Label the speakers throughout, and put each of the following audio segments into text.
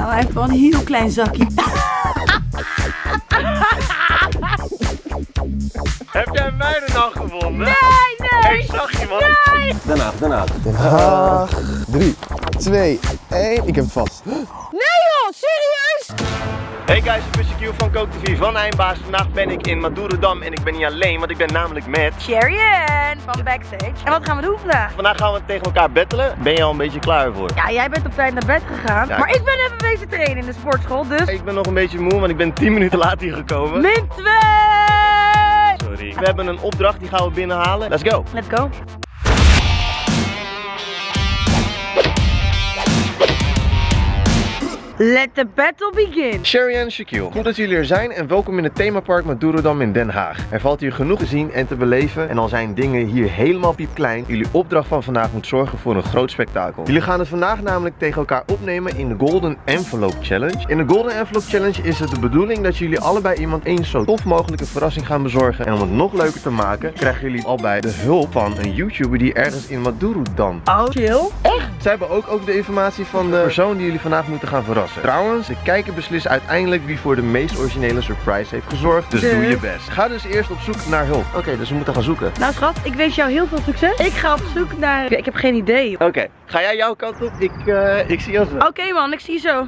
Speaker 1: Nou, hij heeft wel een heel klein zakje.
Speaker 2: Heb jij mij er nou gevonden?
Speaker 1: Nee!
Speaker 2: Ik zag je, man.
Speaker 1: Nee!
Speaker 3: Den Haag. 3, 2, 1. Ik heb het vast.
Speaker 1: Nee joh, serieus?
Speaker 2: Hey guys, ik ben Shaquille van Coke TV van Eindbaas. Vandaag ben ik in Madurodam en ik ben niet alleen, want ik ben namelijk met
Speaker 1: Sherryann van Backstage. En wat gaan we doen vandaag?
Speaker 2: Vandaag gaan we tegen elkaar battelen. Ben je al een beetje klaar voor?
Speaker 1: Ja, jij bent op tijd naar bed gegaan.
Speaker 2: Ja,
Speaker 1: maar ik ben even bezig trainen in de sportschool, dus...
Speaker 2: Ik ben nog een beetje moe, want ik ben 10 minuten laat hier gekomen.
Speaker 1: Min 2!
Speaker 2: Sorry. We hebben een opdracht, die gaan we binnenhalen. Let's go!
Speaker 1: Let's go. Let the battle begin.
Speaker 2: Sherryann, Shaquille, goed dat jullie er zijn en welkom in het themapark Madurodam in Den Haag. Er valt hier genoeg te zien en te beleven en al zijn dingen hier helemaal piepklein. Jullie opdracht van vandaag moet zorgen voor een groot spektakel. Jullie gaan het vandaag namelijk tegen elkaar opnemen in de Golden Envelope Challenge. In de Golden Envelope Challenge is het de bedoeling dat jullie allebei iemand eens zo tof mogelijke verrassing gaan bezorgen. En om het nog leuker te maken, krijgen jullie allebei de hulp van een YouTuber die ergens in Madurodam.
Speaker 1: Oh, chill. Echt?
Speaker 2: Zij hebben ook de informatie van de persoon die jullie vandaag moeten gaan verrassen. Trouwens, de kijker beslist uiteindelijk wie voor de meest originele surprise heeft gezorgd. Dus doe je best. Ga dus eerst op zoek naar hulp. Oké, dus we moeten gaan zoeken.
Speaker 1: Nou schat, ik wens jou heel veel succes. Ik ga op zoek naar... Ik heb geen idee.
Speaker 2: Oké, ga jij jouw kant op? Ik zie ons wel.
Speaker 1: Oké man, ik zie je zo.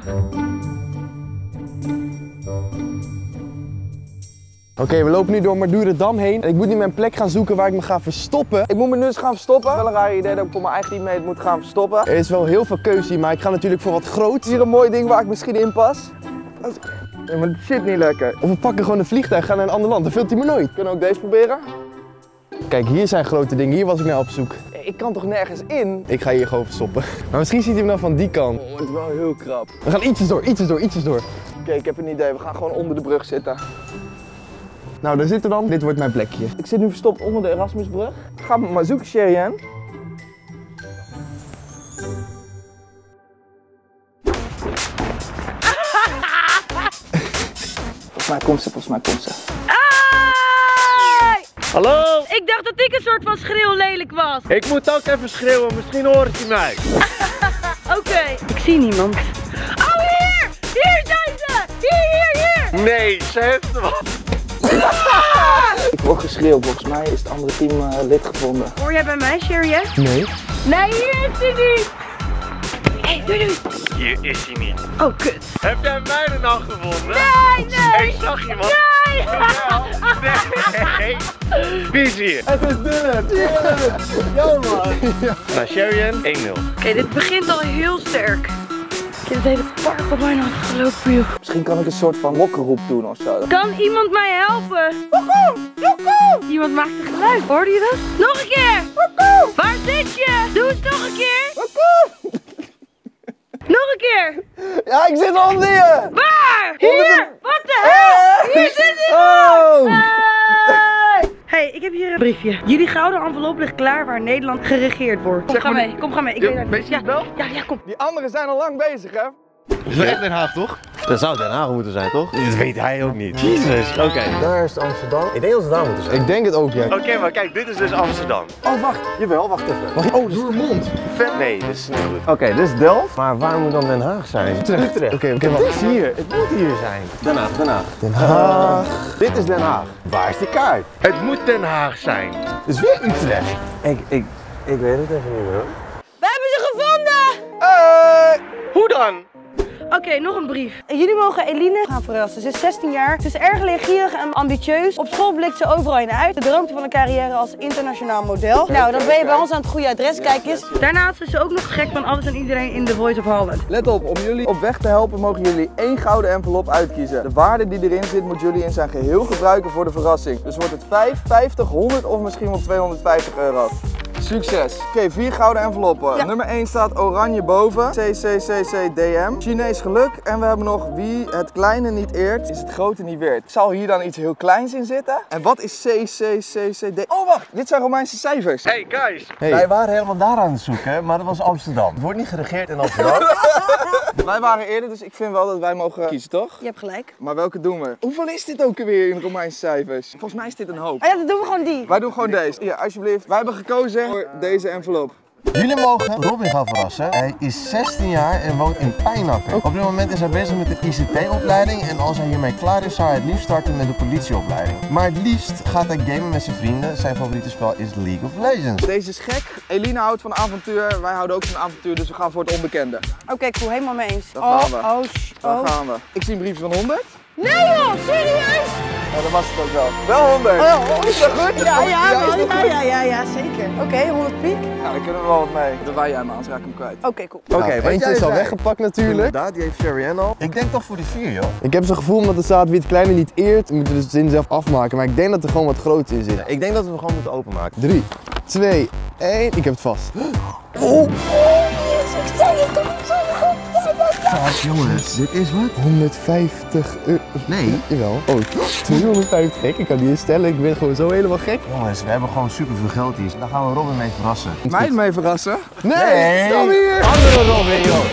Speaker 3: Oké, we lopen nu door Madurodam heen. En ik moet nu mijn plek gaan zoeken waar ik me ga verstoppen. Ik moet me nu eens gaan verstoppen. Wel een raar idee dat ik voor mijn eigen teammate moet gaan verstoppen. Er is wel heel veel keuze hier, maar ik ga natuurlijk voor wat groots. Hier een mooi ding waar ik misschien in pas. Ja, maar het zit niet lekker. Of we pakken gewoon een vliegtuig en gaan naar een ander land. Dat vult hij me nooit. Kunnen we ook deze proberen? Kijk, hier zijn grote dingen. Hier was ik naar op zoek. Ik kan toch nergens in? Ik ga hier gewoon verstoppen. Maar misschien ziet hij me dan van die kant. Oh, het is wel heel krap. We gaan ietsjes door. Oké, ik heb een idee. We gaan gewoon onder de brug zitten. Nou, daar zitten dan. Dit wordt mijn plekje. Ik zit nu verstopt onder de Erasmusbrug. Ga me maar zoeken, Sherryann. Volgens mij komt ze.
Speaker 1: Ai!
Speaker 2: Hallo?
Speaker 1: Ik dacht dat ik een soort van schreeuw lelijk was.
Speaker 2: Ik moet ook even schreeuwen, misschien hoort hij mij.
Speaker 1: Oké. Ik zie niemand. Oh, hier! Hier zijn ze! Hier!
Speaker 2: Nee, ze heeft er wat.
Speaker 3: Ik word geschreeuwd. Volgens mij is het andere team lid gevonden.
Speaker 1: Hoor jij bij mij, Sherryann?
Speaker 3: Nee.
Speaker 1: Nee, hier is hij niet! Hé, doei!
Speaker 2: Hier is hij niet.
Speaker 1: Oh, kut.
Speaker 2: Heb jij mij er nou gevonden?
Speaker 1: Nee!
Speaker 2: Ik zag je, man.
Speaker 1: Nee!
Speaker 2: Nee. Wie is hier?
Speaker 3: Het is Dylan. Ja, man.
Speaker 2: Nou, Sherryann, 1-0.
Speaker 1: Oké, dit begint al heel sterk. Ik heb het hele park op mijn hand gelopen, joh.
Speaker 3: Misschien kan ik een soort van lokkenroep doen of zo.
Speaker 1: Kan iemand mij helpen? Woekoe! Woekoe! Iemand maakt een geluid, hoorde je dat? Nog een keer! Woekoe! Waar zit je? Doe het nog een keer! Woekoe! Nog een keer!
Speaker 3: Ja, ik zit onder je!
Speaker 1: Waar? Hier! Wat de hel? Hier zit iemand! Hey, ik heb hier een briefje. Jullie gouden envelop ligt klaar waar Nederland geregeerd wordt. Kom, ga mee. Ik weet het niet. Ja, kom.
Speaker 3: Die anderen zijn al lang bezig, hè?
Speaker 2: Dit is echt Den Haag, toch? Dat zou Den Haag moeten zijn, toch? Dat weet hij ook niet. Jezus. Oké.
Speaker 3: Daar is Amsterdam. Ik denk dat ze daar moeten zijn. Ik denk het ook, ja.
Speaker 2: Oké, maar kijk, dit is dus Amsterdam.
Speaker 3: Oh, wacht. Jawel, wacht even. Oh, Roermond.
Speaker 2: Nee, dit is niet goed.
Speaker 3: Oké, dit is Delft.
Speaker 2: Maar waar moet dan Den Haag zijn?
Speaker 3: Utrecht. Oké, wacht.
Speaker 2: Het is hier. Het moet hier zijn.
Speaker 3: Den Haag. Den Haag. Dit is Den Haag.
Speaker 2: Waar is die kaart? Het moet Den Haag zijn.
Speaker 3: Het is weer Utrecht.
Speaker 2: Ik weet het even niet, hoor.
Speaker 1: We hebben ze gevonden!
Speaker 2: Hoe dan?
Speaker 1: Oké, nog een brief. Jullie mogen Eline gaan verrassen. Ze is 16 jaar. Ze is erg leergierig en ambitieus. Op school blikt ze overal in uit. Ze droomt van een carrière als internationaal model. Nou, dan ben je bij ons aan het goede adres. Kijk eens. Daarnaast is ze ook nog gek van alles en iedereen in The Voice of Holland.
Speaker 3: Let op, om jullie op weg te helpen mogen jullie 1 gouden envelop uitkiezen. De waarde die erin zit moet jullie in zijn geheel gebruiken voor de verrassing. Dus wordt het 5, 50, 100 of misschien wel 250 euro. Succes! Oké, 4 gouden enveloppen. Ja. Nummer 1 staat oranje boven. CCCCDM. Chinees geluk. En we hebben nog wie het kleine niet eert, is het grote niet weert. Zal hier dan iets heel kleins in zitten? En wat is CCCCD? Oh wacht, dit zijn Romeinse cijfers.
Speaker 2: Hey guys!
Speaker 3: Hey.
Speaker 4: Wij waren helemaal daar aan het zoeken, maar dat was Amsterdam. Het wordt niet geregeerd in Amsterdam.
Speaker 3: Wij waren eerder, dus ik vind wel dat wij mogen kiezen, toch?
Speaker 1: Je hebt gelijk.
Speaker 3: Maar welke doen we? Hoeveel is dit ook alweer in Romeinse cijfers? Volgens mij is dit een hoop.
Speaker 1: Oh ja, dan doen we gewoon die.
Speaker 3: Wij doen gewoon deze. Hier, alsjeblieft. Wij hebben gekozen voor deze envelop.
Speaker 2: Jullie mogen Robin gaan verrassen. Hij is 16 jaar en woont in Pijnakker. Op dit moment is hij bezig met de ICT-opleiding en als hij hiermee klaar is, zou hij het liefst starten met de politieopleiding. Maar het liefst gaat hij gamen met zijn vrienden. Zijn favoriete spel is League of Legends.
Speaker 3: Deze is gek. Eline houdt van avontuur. Wij houden ook van avontuur, dus we gaan voor het onbekende.
Speaker 1: Oké, cool, helemaal mee eens.
Speaker 3: Daar gaan we.
Speaker 1: Oh.
Speaker 3: Daar gaan we. Ik zie een briefje van 100.
Speaker 1: Nee joh, serieus?
Speaker 3: Ja, dat was het ook wel. Wel 100. Is dat goed?
Speaker 1: Ja, zeker. Oké, 100 piek.
Speaker 3: Ja, daar kunnen we wel wat mee. Dan wij jij hem aan, anders raak ik hem kwijt.
Speaker 1: Oké, cool.
Speaker 3: Oké, eentje is al weggepakt natuurlijk.
Speaker 2: Inderdaad, die heeft Sherry Ann al. Ik denk toch voor die 4, joh.
Speaker 3: Ik heb zo'n gevoel omdat er staat wie het kleine niet eert, moeten we de zin zelf afmaken. Maar ik denk dat er gewoon wat groots in zit.
Speaker 2: Ik denk dat we hem gewoon moeten openmaken.
Speaker 3: 3, 2, 1. Ik heb het vast.
Speaker 2: Jongens, dit is wat?
Speaker 3: 150 euro.
Speaker 2: Nee.
Speaker 3: Jawel. Oh, 250 gek. Ik kan niet eens stellen. Ik ben gewoon zo helemaal gek.
Speaker 2: Jongens, we hebben gewoon super veel geld hier. Daar gaan we Robin mee verrassen.
Speaker 3: Mij mee verrassen? Nee!
Speaker 2: Nee.
Speaker 3: Kom hier!
Speaker 2: Andere Robin, joh.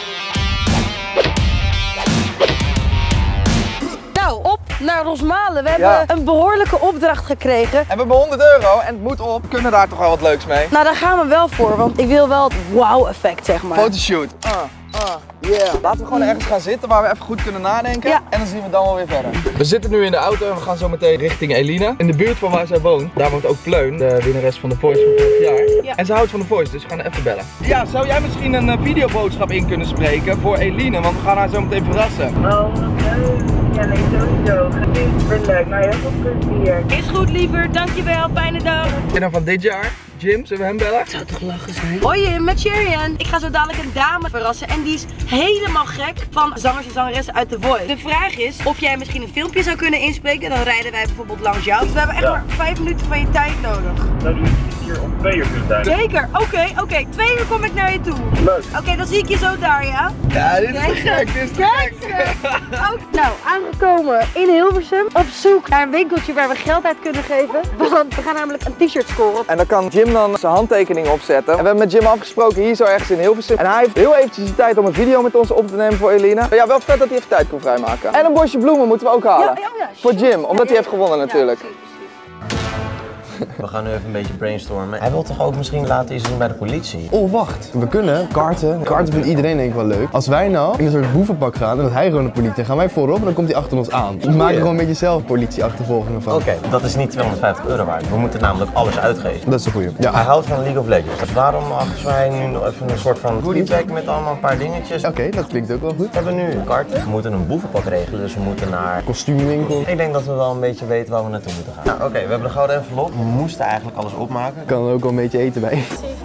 Speaker 1: Nou, op naar Rosmalen. We hebben een behoorlijke opdracht gekregen.
Speaker 3: En we hebben 100 euro en het moet op. We kunnen daar toch wel wat leuks mee?
Speaker 1: Nou, daar gaan we wel voor, want ik wil wel het wow-effect, zeg maar.
Speaker 3: Fotoshoot. Yeah. Laten we gewoon ergens gaan zitten waar we even goed kunnen nadenken.
Speaker 1: Ja.
Speaker 3: En dan zien we dan wel weer verder. We zitten nu in de auto en we gaan zo meteen richting Eline. In de buurt van waar zij woont, daar woont ook Pleun, de winnares van The Voice van vorig jaar.
Speaker 1: Ja.
Speaker 3: En ze houdt van The Voice, dus we gaan even bellen. Ja, zou jij misschien een videoboodschap in kunnen spreken voor Eline? Want we gaan haar zo meteen verrassen.
Speaker 5: Oh, wat leuk. Ja, nee, sowieso. Super leuk. Nou, heel veel plezier.
Speaker 1: Is goed, liever. Dankjewel. Fijne dag.
Speaker 3: Winnaar van dit jaar, Jim, zullen we hem bellen?
Speaker 1: Zou toch lachen zijn? Hoi, met Sherry Ann. Ik ga zo dadelijk een dame verrassen en die is helemaal gek van zangers en zangeressen uit The Voice. De vraag is of jij misschien een filmpje zou kunnen inspreken. Dan rijden wij bijvoorbeeld langs jou. Dus we hebben echt maar 5 minuten van je tijd nodig.
Speaker 5: Zou je hier om 2 uur kunnen zijn?
Speaker 1: Zeker. Oké. 2 uur kom ik naar je toe.
Speaker 5: Leuk.
Speaker 1: Oké, dan zie ik je zo daar, ja?
Speaker 3: Ja, dit is te gek, dit is te gek.
Speaker 1: Nou, aangekomen in Hilversum. Op zoek naar een winkeltje waar we geld uit kunnen geven. Want we gaan namelijk een t-shirt scoren.
Speaker 3: En dan kan Jim dan zijn handtekening opzetten. En we hebben met Jim afgesproken hier zo ergens in Hilversum. En hij heeft heel eventjes de tijd om een video met ons op te nemen voor Eline. Ja, wel vet dat hij even tijd kon vrijmaken. En een bosje bloemen moeten we ook halen.
Speaker 1: Ja,
Speaker 3: voor Jim, omdat hij heeft gewonnen natuurlijk.
Speaker 1: Ja, precies.
Speaker 2: We gaan nu even een beetje brainstormen. Hij wil toch ook misschien laten iets doen bij de politie?
Speaker 3: Oh, wacht. We kunnen karten. Karten vindt iedereen denk ik wel leuk. Als wij nou in een soort boevenpak gaan en dat hij gewoon de politie, dan gaan wij voorop en dan komt hij achter ons aan. We maken er gewoon een beetje zelf politieachtervolgingen van.
Speaker 2: Oké, dat is niet 250 euro waard. We moeten namelijk alles uitgeven.
Speaker 3: Dat is een goeie. Ja.
Speaker 2: Hij houdt van League of Legends. Dus waarom achten wij nu nog even een soort van goodie bag met allemaal een paar dingetjes?
Speaker 3: Oké, dat klinkt ook wel goed.
Speaker 2: We hebben nu een kaart. We moeten een boevenpak regelen, dus we moeten naar...
Speaker 3: Kostuumwinkel.
Speaker 2: Ik denk dat we wel een beetje weten waar we naartoe moeten gaan. Nou, oké, we hebben de gouden envelop. We moesten eigenlijk alles opmaken.
Speaker 3: Kan er ook wel een beetje eten bij.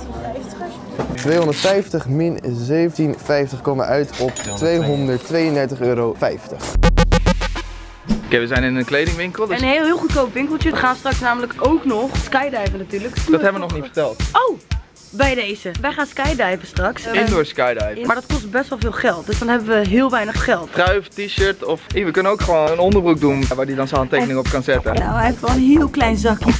Speaker 3: 250 min 1750 komen uit op 232,50 euro. Oké, we zijn in een kledingwinkel. Dus...
Speaker 1: Een heel goedkoop winkeltje. We gaan straks namelijk ook nog skydiven natuurlijk.
Speaker 3: Dat hebben we nog niet verteld.
Speaker 1: Oh! Bij deze. Wij gaan skydiven straks.
Speaker 3: Indoor skydive.
Speaker 1: Maar dat kost best wel veel geld. Dus dan hebben we heel weinig geld.
Speaker 3: Trui of t-shirt of... We kunnen ook gewoon een onderbroek doen waar hij dan zijn handtekening op kan zetten.
Speaker 1: Nou, hij heeft wel een heel klein zakje.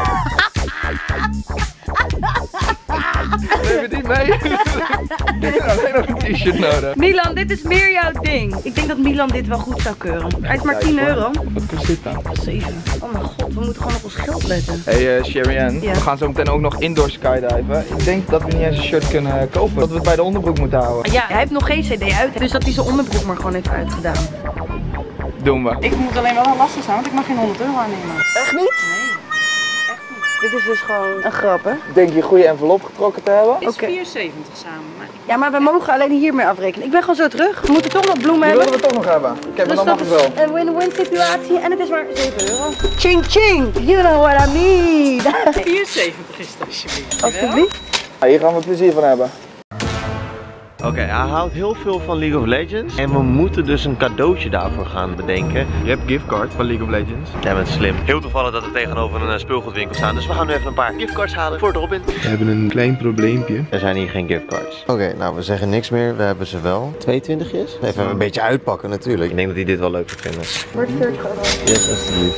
Speaker 3: Neem je die mee? Ik heb alleen nog een t-shirt nodig.
Speaker 1: Milan, dit is meer jouw ding. Ik denk dat Milan dit wel goed zou keuren. Hij is maar 10 euro.
Speaker 3: Wat kost dit dan?
Speaker 1: 7. Oh mijn god, we moeten gewoon op ons geld letten.
Speaker 3: Hey Sherry Ann,
Speaker 1: Ja.
Speaker 3: we gaan zo meteen ook nog indoor skydiven. Ik denk dat we niet eens een shirt kunnen kopen. Dat we het bij de onderbroek moeten houden.
Speaker 1: Ja, hij heeft nog geen cd uit. Dus dat hij zijn onderbroek maar gewoon heeft uitgedaan.
Speaker 3: Doen we.
Speaker 1: Ik moet alleen wel lastig zijn, want ik mag geen 100 euro aannemen.
Speaker 3: Echt niet?
Speaker 1: Nee. Dit is dus gewoon een grap, hè?
Speaker 3: Denk je een goede envelop getrokken te hebben?
Speaker 1: Is 4,70 samen. Ja, maar we mogen alleen hiermee afrekenen. Ik ben gewoon zo terug. We moeten toch nog bloemen
Speaker 3: Die
Speaker 1: hebben.
Speaker 3: willen we toch nog hebben. Ik heb
Speaker 1: Dus
Speaker 3: er nog
Speaker 1: dat
Speaker 3: wel.
Speaker 1: is een win-win situatie en het is maar 7 euro. Ching ching! You know what I mean!
Speaker 5: 74 is het alsjeblieft.
Speaker 1: Alsjeblieft.
Speaker 3: Ja, hier gaan we plezier van hebben.
Speaker 2: Oké, hij houdt heel veel van League of Legends. En we moeten dus een cadeautje daarvoor gaan bedenken.
Speaker 3: Je hebt giftcard van League of Legends.
Speaker 2: Jij bent slim. Heel toevallig dat we tegenover een speelgoedwinkel staan. Dus we gaan nu even een paar giftcards halen voor Robin.
Speaker 3: We hebben een klein probleempje.
Speaker 2: Er zijn hier geen giftcards. Oké, nou we zeggen niks meer. We hebben ze wel. 22's? Even een beetje uitpakken natuurlijk. Ik denk dat hij dit wel leuk gaat vinden.
Speaker 1: Wordt third card.
Speaker 2: Yes, alsjeblieft.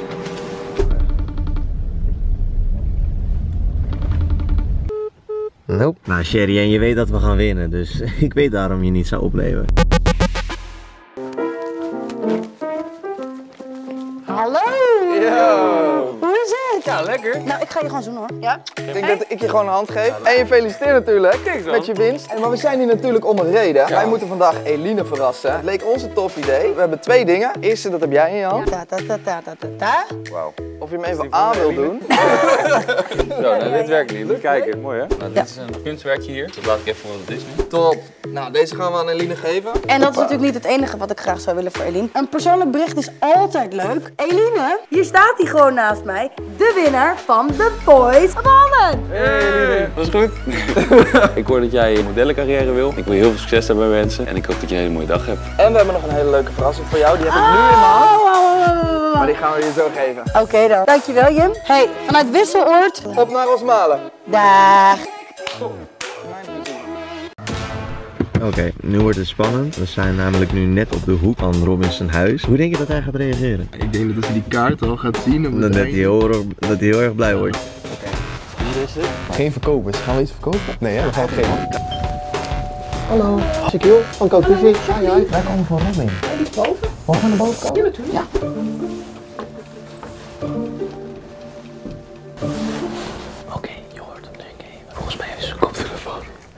Speaker 2: Nope. Nou Sherry, en je weet dat we gaan winnen, dus ik weet daarom je niet zou opleveren.
Speaker 1: Hallo!
Speaker 3: Yo!
Speaker 1: Hoe is het?
Speaker 6: Ja, lekker.
Speaker 1: Nou, ik ga je gewoon zoenen hoor. Ja?
Speaker 3: Ik denk dat ik je gewoon een hand geef. En je feliciteer natuurlijk met je winst. Maar we zijn hier natuurlijk om een reden. Wij moeten vandaag Eline verrassen. Het leek ons een tof idee. We hebben 2 dingen. Eerste, dat heb jij in je hand.
Speaker 6: Wauw.
Speaker 3: Of je hem even aan wil doen.
Speaker 6: Zo, nou, dit werkt niet. Moet kijken. Mooi hè? Nou, dit is een kunstwerkje hier. Dat laat ik even wat het is nu.
Speaker 3: Top. Nou, deze gaan we aan Eline geven.
Speaker 1: En dat is natuurlijk niet het enige wat ik graag zou willen voor Eline. Een persoonlijk bericht is altijd leuk. Eline, hier staat hij gewoon naast mij. De winnaar van The Voice of Holland.
Speaker 6: Hey, dat is goed. Ik hoor dat jij een modellencarrière wil. Ik wil heel veel succes daarbij wensen. En ik hoop dat je een hele mooie dag hebt.
Speaker 3: En we hebben nog een hele leuke verrassing voor jou. Die heb ik nu in mijn hand. Maar die gaan we je zo geven.
Speaker 1: Oké dan. Dankjewel Jim. Hey, vanuit Wisseloord.
Speaker 3: Op naar Rosmalen.
Speaker 1: Dag.
Speaker 2: Oké, nu wordt het spannend. We zijn namelijk nu net op de hoek van Robins huis. Hoe denk je dat hij gaat reageren?
Speaker 3: Ik denk dat als hij die kaart al gaat zien,
Speaker 2: Dat hij heel erg blij wordt.
Speaker 3: Hier is het. Geen verkopers. Gaan we iets verkopen? Nee, hè? We gaan het geven. Hallo, Shaquille van Coco TV. Hi. Wij komen voor Robin. Die is boven. Mogen we naar boven komen? Ja, natuurlijk. Ja. Oké, je hoort hem denk ik. Volgens mij is zijn koptelefoon.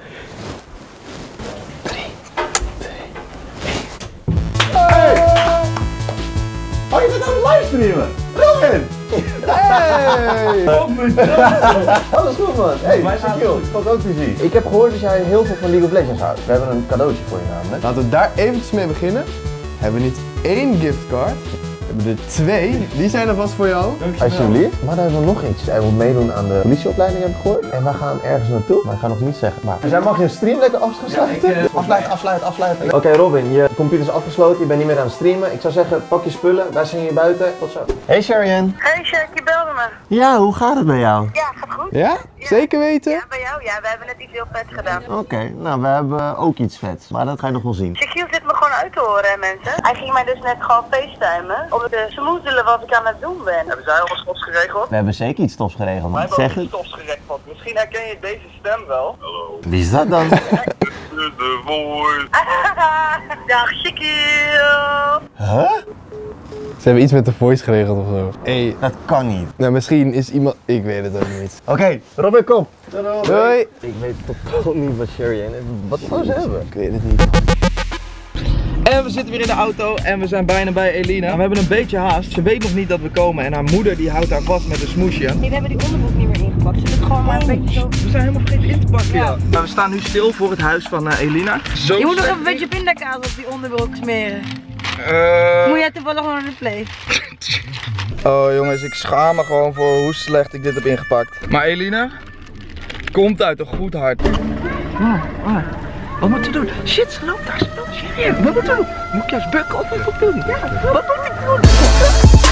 Speaker 3: 3, 2, 1. Hey! Oh, je bent aan het livestreamen! Robin! Hey! Alles goed man! Hey, wij zijn Shaquille van Coco TV. Ik heb gehoord dat jij heel veel van League of Legends houdt. We hebben een cadeautje voor je namelijk. Laten we daar eventjes mee beginnen. Hebben we niet 1 giftcard. We hebben er 2. Die zijn alvast voor jou. Alsjeblieft. Maar dan hebben we nog iets. Hij wil meedoen aan de politieopleiding, heb ik gehoord. En we gaan ergens naartoe. Maar ik ga nog niet zeggen. Maar dus mag je een stream lekker afsluiten? Ja, afsluiten. Oké, Robin, je computer is afgesloten. Je bent niet meer aan het streamen. Ik zou zeggen, pak je spullen. Wij zijn hier buiten. Tot zo. Hey Sharian.
Speaker 5: Hey Shaq, je belde me.
Speaker 2: Ja, hoe gaat het bij jou?
Speaker 5: Ja, gaat goed.
Speaker 3: Ja? Zeker weten?
Speaker 5: Ja, bij jou? Ja, we hebben net iets heel vets gedaan.
Speaker 2: Oké, nou we hebben ook iets vets. Maar dat ga je nog wel zien.
Speaker 5: Shaquille zit me gewoon uit te horen, hè, mensen. Hij ging mij dus net gewoon facetimen. Om te smoezelen wat ik aan het doen ben. Hebben zij al wat stofs geregeld?
Speaker 2: We hebben zeker iets tofs geregeld.
Speaker 7: Wij hebben
Speaker 2: Zeg
Speaker 7: ook
Speaker 2: het.
Speaker 7: iets stofs geregeld. Misschien herken je deze stem wel. Hallo.
Speaker 2: Wie is dat dan?
Speaker 7: De Voice.
Speaker 5: Dag Shaquille.
Speaker 2: Huh?
Speaker 3: Ze hebben iets met de voice geregeld of zo. Hey,
Speaker 2: Dat kan niet.
Speaker 3: nou misschien is iemand... Ik weet het ook niet.
Speaker 2: Oké, Robin, kom.
Speaker 3: Doei!
Speaker 2: Ik weet totaal niet wat Sharian is. Wat zou ze hebben?
Speaker 3: Ik weet het niet.
Speaker 8: En we zitten weer in de auto en we zijn bijna bij Eline. We hebben een beetje haast. Ze weet nog niet dat we komen en haar moeder die houdt haar vast met een smoesje.
Speaker 1: Nee, we hebben die onderbroek niet meer ingepakt. Ze zit gewoon maar een beetje zo.
Speaker 8: We zijn helemaal vergeten in te pakken. Ja. Maar we staan nu stil voor het huis van Elina. Zo
Speaker 1: Je moet nog
Speaker 8: slecht
Speaker 1: even een beetje pindakaas op die onderbroek smeren. Moet jij toevallig gewoon naar de play?
Speaker 3: Oh jongens, ik schaam me gewoon voor hoe slecht ik dit heb ingepakt.
Speaker 8: Maar Elina komt uit een goed hart. Wat moet je doen? Shit, ze loopt daar. Wat moet je doen? Moet ik juist bukken of wat moet ik doen? Ja, wat moet ik doen?